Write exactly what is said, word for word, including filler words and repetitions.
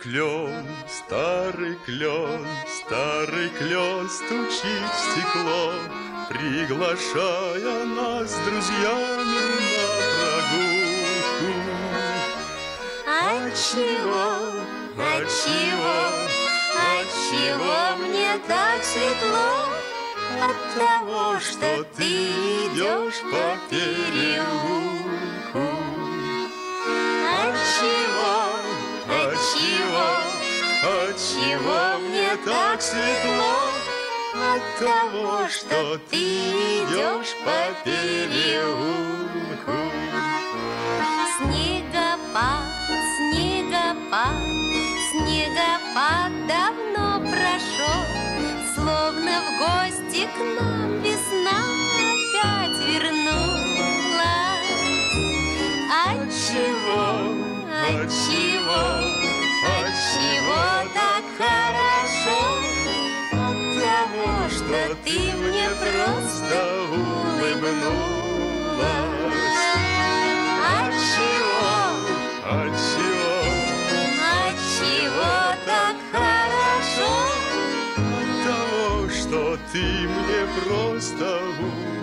клен, старый клен, старый клен стучит в стекло, приглашая нас с друзьями на прогулку. Отчего, отчего, отчего мне так светло? От того, что ты идешь по переулку. Отчего, отчего, отчего мне так светло? От того, что ты идешь по переулку. Снегопад, снегопад, снегопад давно прошел, словно в гости к нам весна опять вернулась. Отчего, отчего, отчего так хорошо? От того, что ты мне просто улыбнулась. Отчего, Отчего, отчего так хорошо? от того, что ты мне просто улыбнулась.